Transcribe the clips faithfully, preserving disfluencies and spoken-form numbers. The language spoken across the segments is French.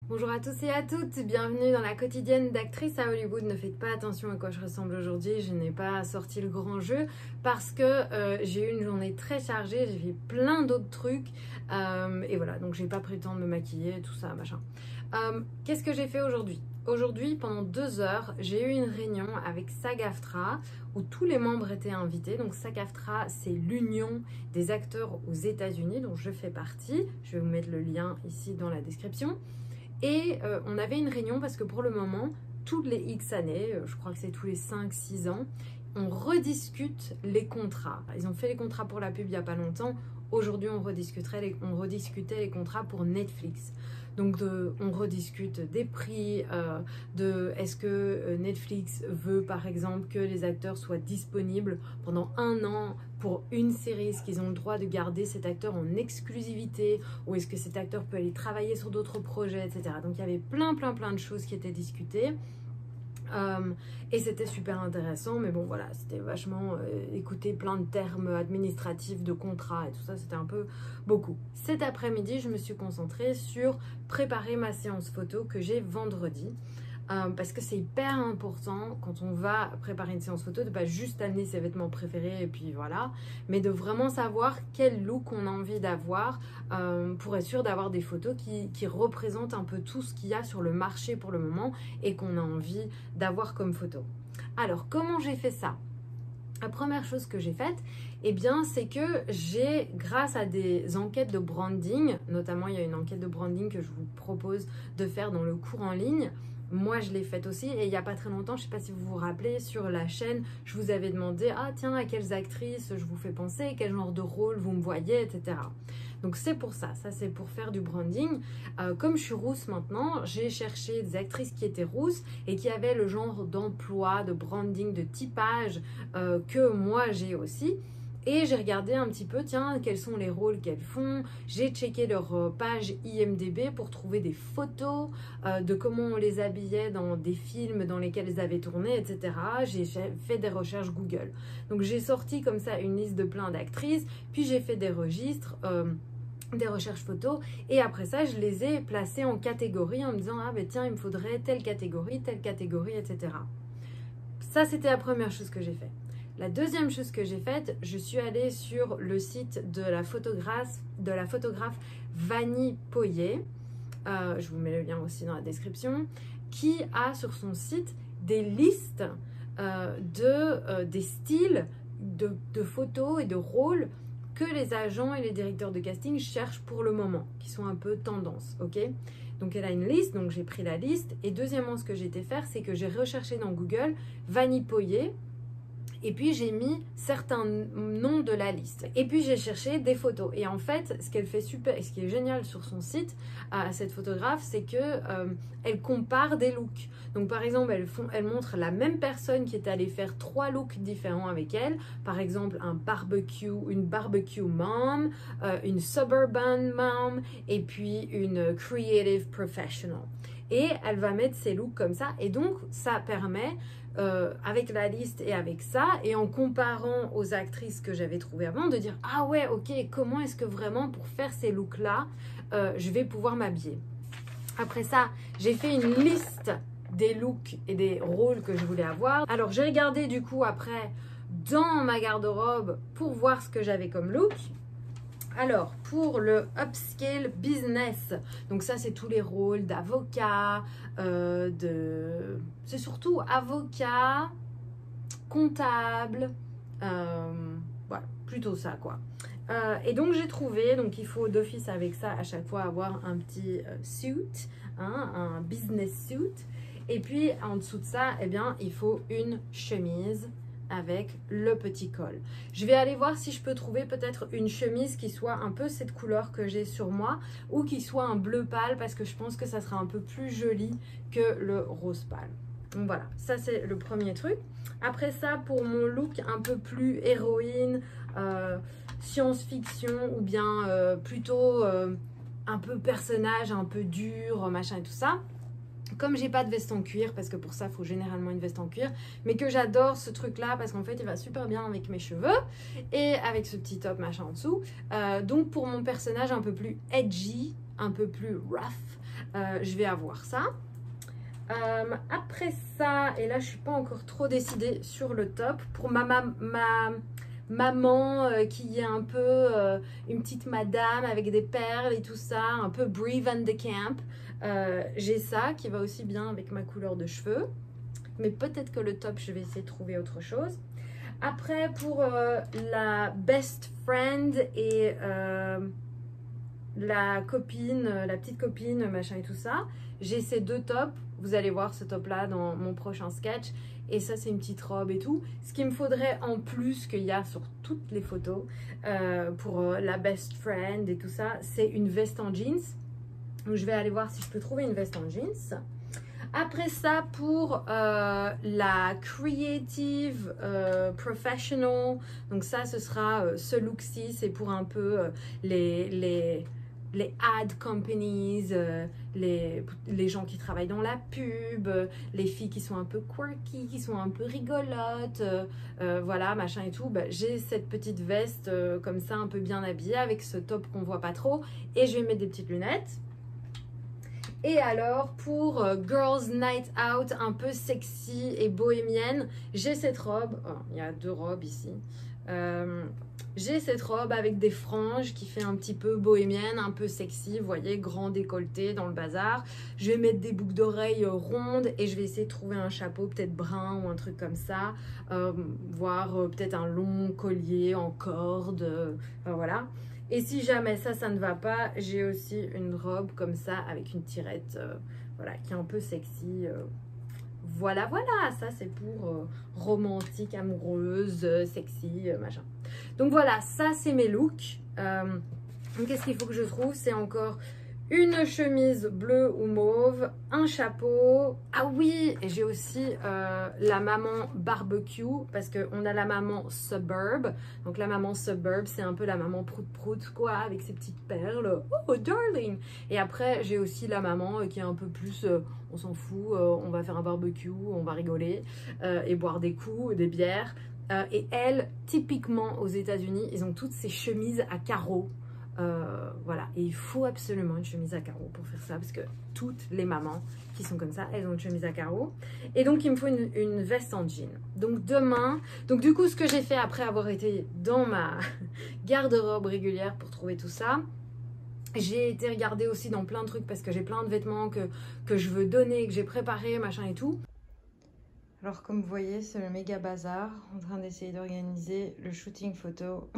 Bonjour à tous et à toutes, bienvenue dans la quotidienne d'actrice à Hollywood. Ne faites pas attention à quoi je ressemble aujourd'hui, je n'ai pas sorti le grand jeu parce que euh, j'ai eu une journée très chargée, j'ai fait plein d'autres trucs euh, et voilà, donc j'ai pas pris le temps de me maquiller, tout ça, machin. Euh, Qu'est-ce que j'ai fait aujourd'hui? Aujourd'hui, pendant deux heures, j'ai eu une réunion avec SAG-AFTRA où tous les membres étaient invités. Donc SAG-AFTRA, c'est l'union des acteurs aux États-Unis dont je fais partie. Je vais vous mettre le lien ici dans la description. Et euh, on avait une réunion parce que pour le moment, toutes les X années, euh, je crois que c'est tous les cinq six ans, on rediscute les contrats. Ils ont fait les contrats pour la pub il n'y a pas longtemps. Aujourd'hui, on, rediscuterait les, on rediscutait les contrats pour Netflix. Donc, de, on rediscute des prix, euh, de est-ce que Netflix veut, par exemple, que les acteurs soient disponibles pendant un an pour une série, est-ce qu'ils ont le droit de garder cet acteur en exclusivité ou est-ce que cet acteur peut aller travailler sur d'autres projets, et cetera. Donc, il y avait plein, plein, plein de choses qui étaient discutées. Euh, et c'était super intéressant, mais bon voilà, c'était vachement euh, écouter plein de termes administratifs, de contrats et tout ça, c'était un peu beaucoup. Cet après-midi, je me suis concentrée sur préparer ma séance photo que j'ai vendredi. Euh, parce que c'est hyper important quand on va préparer une séance photo de pas juste amener ses vêtements préférés et puis voilà, mais de vraiment savoir quel look on a envie d'avoir euh, pour être sûr d'avoir des photos qui, qui représentent un peu tout ce qu'il y a sur le marché pour le moment et qu'on a envie d'avoir comme photo. Alors comment j'ai fait ça? La première chose que j'ai faite, eh bien, c'est que j'ai, grâce à des enquêtes de branding, notamment il y a une enquête de branding que je vous propose de faire dans le cours en ligne. Moi, je l'ai faite aussi et il n'y a pas très longtemps, je ne sais pas si vous vous rappelez, sur la chaîne, je vous avais demandé « Ah tiens, à quelles actrices je vous fais penser, quel genre de rôle vous me voyez, et cetera » Donc c'est pour ça, ça c'est pour faire du branding. Euh, comme je suis rousse maintenant, j'ai cherché des actrices qui étaient rousses et qui avaient le genre d'emploi, de branding, de typage euh, que moi j'ai aussi. Et j'ai regardé un petit peu, tiens, quels sont les rôles qu'elles font. J'ai checké leur page I M D B pour trouver des photos euh, de comment on les habillait dans des films dans lesquels elles avaient tourné, et cetera. J'ai fait des recherches Google. Donc j'ai sorti comme ça une liste de plein d'actrices, puis j'ai fait des registres, euh, des recherches photos, et après ça, je les ai placées en catégories en me disant, ah ben tiens, il me faudrait telle catégorie, telle catégorie, et cetera. Ça, c'était la première chose que j'ai fait. La deuxième chose que j'ai faite, je suis allée sur le site de la photographe, de la photographe Vanny Poyer, euh, je vous mets le lien aussi dans la description, qui a sur son site des listes euh, de, euh, des styles de, de photos et de rôles que les agents et les directeurs de casting cherchent pour le moment, qui sont un peu tendance, ok? Donc elle a une liste, donc j'ai pris la liste. Et deuxièmement, ce que j'ai été faire, c'est que j'ai recherché dans Google Vanny Poyer. Et puis j'ai mis certains noms de la liste. Et puis j'ai cherché des photos. Et en fait, ce qu'elle fait super, et ce qui est génial sur son site, à cette photographe, c'est que euh, elle compare des looks. Donc par exemple, elle, font, elle montre la même personne qui est allée faire trois looks différents avec elle. Par exemple, un barbecue, une barbecue mom, euh, une suburban mom, et puis une creative professional. Et elle va mettre ses looks comme ça. Et donc, ça permet, euh, avec la liste et avec ça, et en comparant aux actrices que j'avais trouvées avant, de dire « Ah ouais, ok, comment est-ce que vraiment, pour faire ces looks-là, euh, je vais pouvoir m'habiller ?» Après ça, j'ai fait une liste des looks et des rôles que je voulais avoir. Alors, j'ai regardé du coup après dans ma garde-robe pour voir ce que j'avais comme look. Alors, pour le upscale business, donc ça, c'est tous les rôles d'avocat, euh, de... c'est surtout avocat, comptable, euh, voilà, plutôt ça, quoi. Euh, et donc, j'ai trouvé, donc il faut d'office avec ça, à chaque fois, avoir un petit euh, suit, hein, un business suit. Et puis, en dessous de ça, eh bien, il faut une chemise avec le petit col. Je vais aller voir si je peux trouver peut-être une chemise qui soit un peu cette couleur que j'ai sur moi ou qui soit un bleu pâle parce que je pense que ça sera un peu plus joli que le rose pâle. Donc voilà, ça c'est le premier truc. Après ça, pour mon look un peu plus héroïne, euh, science-fiction ou bien euh, plutôt euh, un peu personnage, un peu dur, machin et tout ça. Comme j'ai pas de veste en cuir, parce que pour ça il faut généralement une veste en cuir, mais que j'adore ce truc là parce qu'en fait il va super bien avec mes cheveux et avec ce petit top machin en dessous, euh, donc pour mon personnage un peu plus edgy, un peu plus rough, euh, je vais avoir ça. Euh, après ça, et là je suis pas encore trop décidée sur le top, pour ma, ma, ma maman euh, qui est un peu euh, une petite madame avec des perles et tout ça, un peu Brie Van de Camp, euh, j'ai ça qui va aussi bien avec ma couleur de cheveux, mais peut-être que le top je vais essayer de trouver autre chose. Après pour euh, la best friend et euh, la copine, la petite copine, machin et tout ça, j'ai ces deux tops. Vous allez voir ce top là dans mon prochain sketch. Et ça c'est une petite robe et tout. Ce qu'il me faudrait en plus qu'il y a sur toutes les photos euh, pour euh, la best friend et tout ça, c'est une veste en jeans. Donc je vais aller voir si je peux trouver une veste en jeans. Après ça, pour euh, la creative euh, professional, donc ça ce sera euh, ce look-ci, c'est pour un peu euh, les... les les ad companies, euh, les, les gens qui travaillent dans la pub, euh, les filles qui sont un peu quirky, qui sont un peu rigolotes, euh, euh, voilà, machin et tout. Bah, j'ai cette petite veste euh, comme ça, un peu bien habillée, avec ce top qu'on voit pas trop, et je vais mettre des petites lunettes. Et alors, pour euh, Girls Night Out, un peu sexy et bohémienne, j'ai cette robe, oh, il y a deux robes ici, euh, j'ai cette robe avec des franges qui fait un petit peu bohémienne, un peu sexy, vous voyez, grand décolleté dans le bazar. Je vais mettre des boucles d'oreilles rondes et je vais essayer de trouver un chapeau peut-être brun ou un truc comme ça, euh, voire euh, peut-être un long collier en corde, euh, enfin, voilà. Et si jamais ça, ça ne va pas, j'ai aussi une robe comme ça avec une tirette, euh, voilà, qui est un peu sexy. Euh, voilà, voilà, ça c'est pour euh, romantique, amoureuse, euh, sexy, euh, machin. Donc voilà, ça c'est mes looks. Euh, Qu'est-ce qu'il faut que je trouve? C'est encore une chemise bleue ou mauve, un chapeau. Ah oui, et j'ai aussi euh, la maman barbecue, parce qu'on a la maman suburb. Donc la maman suburb, c'est un peu la maman prout-prout, quoi, avec ses petites perles. Oh, darling! Et après, j'ai aussi la maman qui est un peu plus, euh, on s'en fout, euh, on va faire un barbecue, on va rigoler euh, et boire des coups, des bières. Euh, et elle, typiquement aux États-Unis, ils ont toutes ces chemises à carreaux. Euh, voilà, et il faut absolument une chemise à carreaux pour faire ça, parce que toutes les mamans qui sont comme ça, elles ont une chemise à carreaux. Et donc il me faut une, une veste en jean. Donc demain, donc du coup ce que j'ai fait après avoir été dans ma garde-robe régulière pour trouver tout ça, j'ai été regarder aussi dans plein de trucs, parce que j'ai plein de vêtements que, que je veux donner, que j'ai préparé, machin et tout. Alors comme vous voyez, c'est le méga bazar, en train d'essayer d'organiser le shooting photo.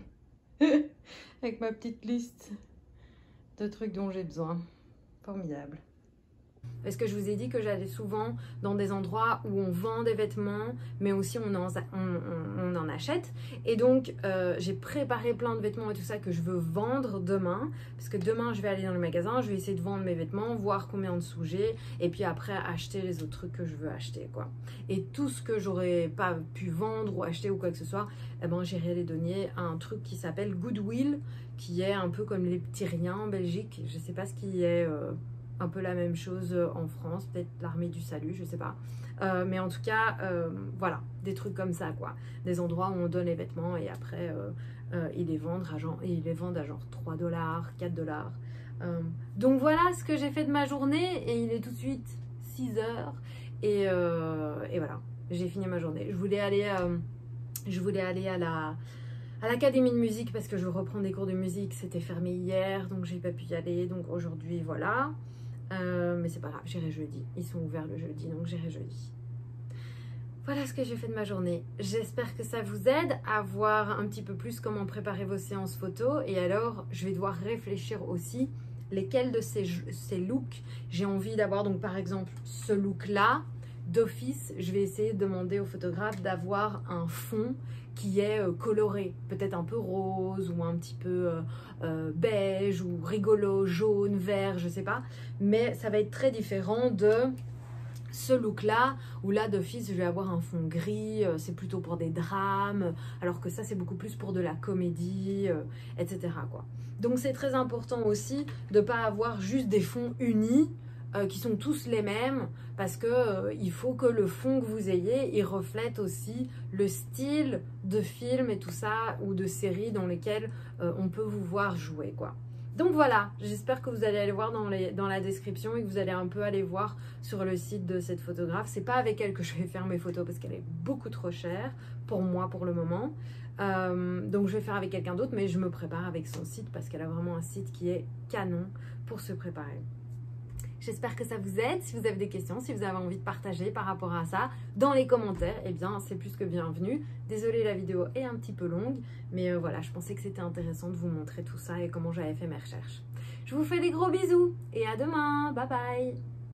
Avec ma petite liste de trucs dont j'ai besoin. Formidable. Est-ce que je vous ai dit que j'allais souvent dans des endroits où on vend des vêtements, mais aussi on en, on, on, on en achète. Et donc, euh, j'ai préparé plein de vêtements et tout ça que je veux vendre demain. Parce que demain, je vais aller dans le magasin, je vais essayer de vendre mes vêtements, voir combien en dessous j'ai. Et puis après, acheter les autres trucs que je veux acheter, quoi. Et tout ce que j'aurais pas pu vendre ou acheter ou quoi que ce soit, eh ben, j'irai les donner à un truc qui s'appelle Goodwill, qui est un peu comme les petits riens en Belgique. Je sais pas ce qui est... Euh, un peu la même chose en France, peut-être l'armée du salut, je sais pas. Euh, mais en tout cas, euh, voilà, des trucs comme ça, quoi. Des endroits où on donne les vêtements et après, euh, euh, ils, les vendent à genre, ils les vendent à genre trois dollars, quatre dollars. Euh, donc voilà ce que j'ai fait de ma journée et il est tout de suite six heures. Et, euh, et voilà, j'ai fini ma journée. Je voulais aller, euh, je voulais aller à la... à l'académie de musique parce que je reprends des cours de musique. C'était fermé hier, donc j'ai pas pu y aller. Donc aujourd'hui, voilà. Euh, mais c'est pas grave, j'irai jeudi. Ils sont ouverts le jeudi, donc j'irai jeudi. Voilà ce que j'ai fait de ma journée. J'espère que ça vous aide à voir un petit peu plus comment préparer vos séances photo. Et alors, je vais devoir réfléchir aussi lesquels de ces, ces looks j'ai envie d'avoir. Donc par exemple, ce look-là, d'office, je vais essayer de demander au photographe d'avoir un fond qui est euh, coloré, peut-être un peu rose ou un petit peu euh, euh, beige ou rigolo, jaune, vert, je sais pas. Mais ça va être très différent de ce look là, où là d'office je vais avoir un fond gris, euh, c'est plutôt pour des drames, alors que ça c'est beaucoup plus pour de la comédie, euh, et cetera quoi. Donc c'est très important aussi de ne pas avoir juste des fonds unis, Euh, qui sont tous les mêmes, parce que euh, il faut que le fond que vous ayez, il reflète aussi le style de film et tout ça, ou de séries dans lesquelles euh, on peut vous voir jouer, quoi. Donc voilà, j'espère que vous allez aller voir dans, les, dans la description et que vous allez un peu aller voir sur le site de cette photographe. C'est pas avec elle que je vais faire mes photos parce qu'elle est beaucoup trop chère pour moi pour le moment. Euh, donc je vais faire avec quelqu'un d'autre, mais je me prépare avec son site parce qu'elle a vraiment un site qui est canon pour se préparer. J'espère que ça vous aide. Si vous avez des questions, si vous avez envie de partager par rapport à ça dans les commentaires, eh bien c'est plus que bienvenu. Désolée, la vidéo est un petit peu longue, mais euh, voilà, je pensais que c'était intéressant de vous montrer tout ça et comment j'avais fait mes recherches. Je vous fais des gros bisous et à demain. Bye bye.